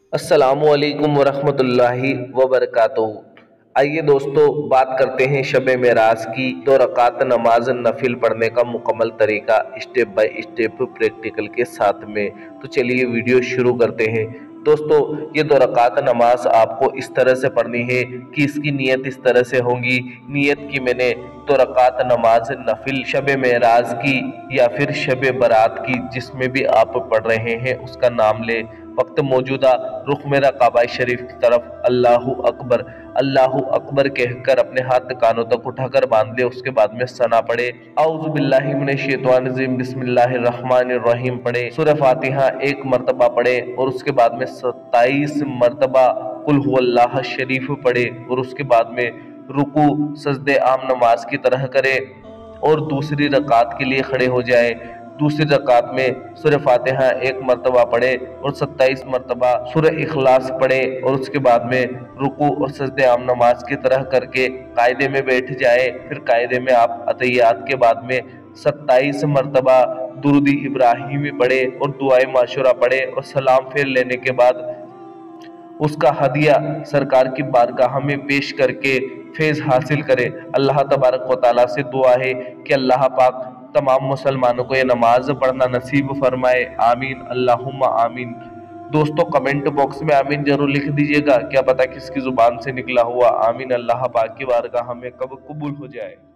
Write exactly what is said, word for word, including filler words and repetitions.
السلام علیکم ورحمۃ اللہ وبرکاتہ۔ آئیے دوستو بات کرتے ہیں شب معراج کی دو رکعت نماز نفل پڑھنے کا مکمل طریقہ اسٹیپ بائی اسٹیپ پریکٹیکل کے ساتھ میں۔ تو چلیے ویڈیو شروع کرتے ہیں۔ دوستو یہ دو رکعت نماز آپ کو اس طرح سے پڑھنی ہے کہ اس کی نیت اس طرح سے ہوگی۔ نیت کی میں نے دو رکعت نماز نفل شب معراج کی یا پھر شب برات کی، جس میں بھی آپ پڑھ رہے ہیں اس کا نام لے۔ وقت موجودہ رخ میرا کعبہ شریف کی طرف، اللہ اکبر اللہ اکبر کہہ کر اپنے ہاتھ کانوں تک اٹھا کر باندھ لے۔ اس کے بعد میں ثنا پڑھے، اعوذ باللہ من الشیطان الرجیم بسم اللہ الرحمن الرحیم پڑھے، سورہ فاتحہ ایک مرتبہ پڑھے اور اس کے بعد میں ستائیس مرتبہ قل هو اللہ شریف پڑھے اور اس کے بعد میں رکوع سجدے عام نماز کی طرح کرے اور دوسری رکعت کے لیے کھڑے ہو جائے۔ دوسری رکعت میں سورہ فاتحہ ایک مرتبہ پڑھے اور ستائیس مرتبہ سورہ اخلاص پڑھے اور اس کے بعد میں رکوع اور سجدے عام نماز کی طرح کر کے قاعدے میں بیٹھ جائے۔ پھر قاعدے میں آپ اتحیات کے بعد میں ستائیس مرتبہ درود ابراہیمی پڑھے اور دعائے معشورہ پڑھے اور سلام پھیر لینے کے بعد اس کا ہدیہ سرکار کی بارگاہ میں پیش کر کے فیض حاصل کرے۔ اللہ تبارک و تعالیٰ سے دعا ہے کہ اللہ پاک تمام مسلمانوں کو یہ نماز پڑھنا نصیب فرمائے، آمین اللہم آمین۔ دوستو کمنٹ باکس میں آمین ضرور لکھ دیجئے گا، کیا پتہ کس کی زبان سے نکلا ہوا آمین اللہ پاک کی بارگاہ میں کب قبول ہو جائے۔